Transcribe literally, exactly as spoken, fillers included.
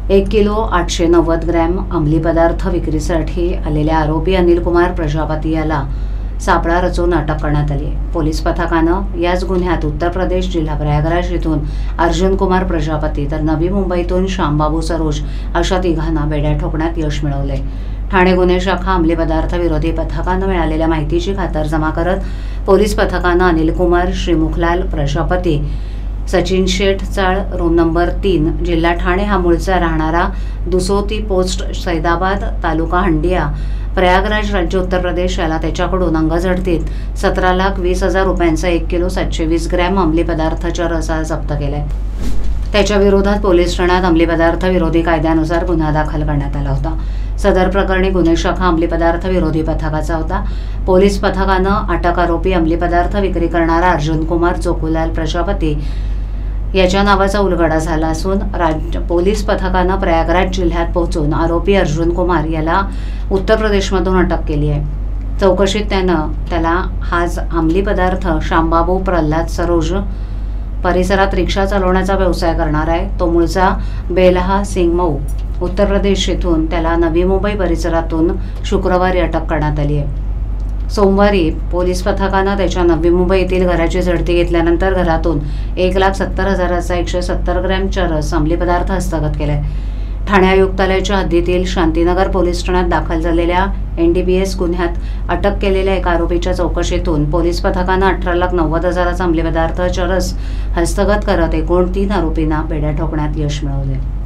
एक किलो आठशे नव्वद ग्रॅम अंमली पदार्थ विक्रीसाठी आलेल्या आरोपी अनिल कुमार प्रजापती याला सापळा रचून अटक करण्यात आली आहे। पोलीस पथकानं याच गुन्ह्यात उत्तर प्रदेश जिल्हा प्रयागराज येथून अर्जुन कुमार प्रजापती तर नवी मुंबईतून श्यामबाबू सरोज अशा तिघांना बेड्या ठोकण्यात यश मिळवले। ठाणे गुन्हे शाखा अंमली पदार्थ विरोधी पथकानं मिळालेल्या माहितीची खातरजमा करत पोलीस पथकानं अनिल कुमार श्रीमुखलाल प्रजापती सचिन शेठ चाळ रूम नंबर तीन जिल्हा ठाणे हा मूळचा राहणारा दुसोती पोस्ट सैदाबाद तालुका हंडिया प्रयागराज राज्य उत्तर प्रदेश याला त्याच्याकडून अंगझडतीत सतरा लाख वीस हजार रुपयांचा एक किलो सातशे वीस ग्रॅम अंमली पदार्थाच्या रसा जप्त केलाय। त्याच्या विरोधात पोलीस ठाण्यात अंमली पदार्थ विरोधी कायद्यानुसार गुन्हा दाखल करण्यात आला होता। सदर प्रकरणी गुन्हे शाखा अंमली पदार्थ विरोधी पथकाचा होता। पोलीस पथकानं अटक आरोपी अंमली पदार्थ विक्री करणारा अर्जुन कुमार जोकुलाल प्रजापती याच्या नावाचा उलगडा झाला असून राज्य पोलीस पथकानं प्रयागराज जिल्ह्यात पोहोचून आरोपी अर्जुन कुमार याला उत्तर प्रदेशमधून अटक केली आहे। चौकशीत त्यानं त्याला हाच अंमली पदार्थ श्यामबाबू प्रल्हाद सरोज परिसरात रिक्षा चालवण्याचा व्यवसाय करणार आहे। तो मूळचा बेलहा सिंगमऊ उत्तर प्रदेश येथून त्याला नवी मुंबई परिसरातून शुक्रवारी अटक करण्यात आली आहे। सोमवारी पोलीस पथकानं त्याच्या नवी मुंबई येथील घराची झडती घेतल्यानंतर घरातून एक लाख सत्तर हजाराचा एकशे सत्तर ग्रॅम चरस अंमली पदार्थ हस्तगत केलाय। ठाणे आयुक्तालयाच्या हद्दीतील शांतीनगर पोलीस ठाण्यात दाखल झालेल्या एन डी पी एस गुन्ह्यात अटक केलेल्या एका आरोपीच्या चौकशीतून पोलीस पथकानं अठरा लाख नव्वद हजाराचा अंमली पदार्थ चरस हस्तगत करत एकूण तीन आरोपींना बेड्या ठोकण्यात यश मिळवले।